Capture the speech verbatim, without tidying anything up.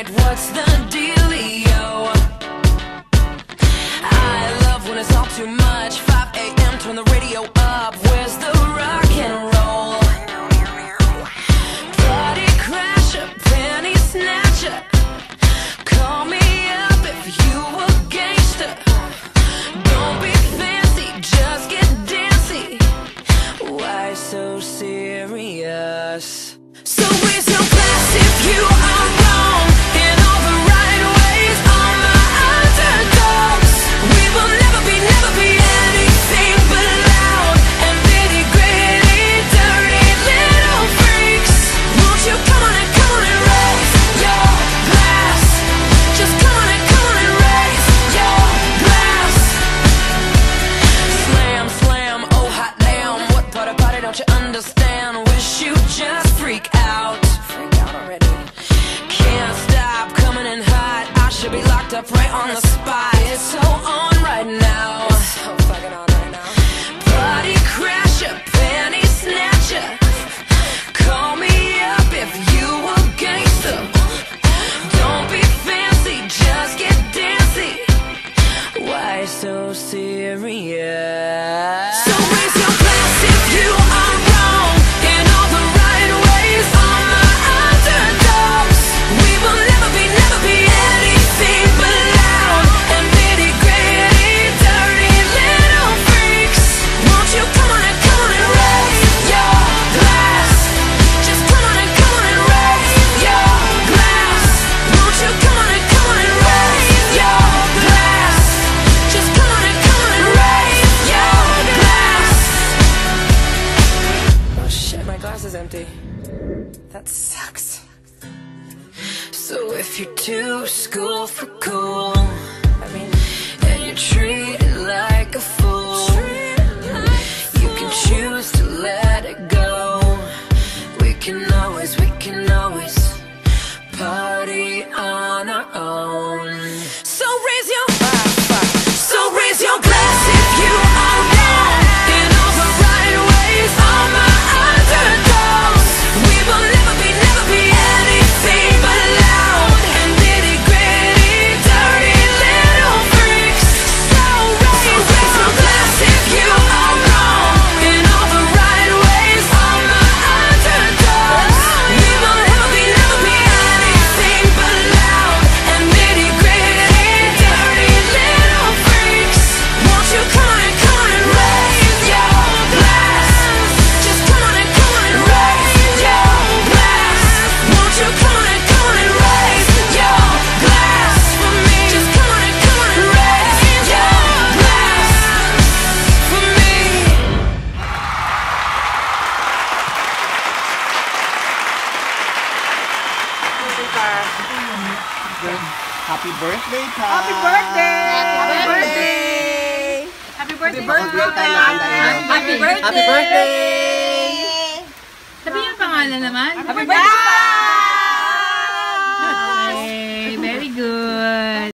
what's the dealio? I love when it's all too much. Five A M, turn the radio up. Where's the rock and roll? Party crasher, penny snatcher. Call me up if you a gangster. Don't be fancy, just get dancy. Why so serious? So raise your glass if you are wrong in all the right ways. All my underdogs, we will never be, never be anything but loud and nitty gritty, dirty little freaks. Won't you come on and come on and raise your glass? Just come on and come on and raise your glass. Slam, slam, oh hot damn. What part of party don't you understand? Wish you just freak out. Freak out already. Can't stop coming in hot. I should be locked up right on the spot. It's so on right now. It's so fucking on right now. Party crasher, penny snatcher. Call me up if you a gangster. Don't be fancy, just get dancy. Why so serious? So raise your glass if you are wrong in all the right ways. All my underdogs, we will never be, never be anything but loud and nitty gritty, dirty little freaks. Won't you come on and come on and raise your glass? Just come on and come on and raise your glass. Won't you come on and come on and raise your glass? Just come on and come on and raise your glass. Oh shit, my glass is empty. That sucks. So if you're too school for cool, I mean, and you're treated like a fool, you can choose to let it go. We can always, we can always party on our own. So raise your So raise your glass if you are wrong in all the right ways. All my underdogs, we will never be, never be anything but loud and nitty gritty, dirty little freaks. So raise, raise your glass if you are wrong in all the right ways. All my underdogs, we will never be, never be anything but loud and nitty gritty, dirty little freaks. Won't you come on and come on and raise your glass? Just come on and come on and raise your glass. Won't you come on and come on and raise your glass for me? Just come on and come on and raise your glass for me. Happy birthday, Paz! Happy birthday! Happy birthday! Happy birthday! birthday, Paz! Happy birthday! Happy birthday! Sabihin yung pangalan naman. Happy birthday!